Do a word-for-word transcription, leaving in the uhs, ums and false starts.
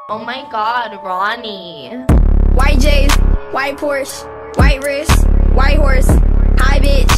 Oh my god, Ronnie. White J's, white Porsche, white wrist, white horse, high bitch,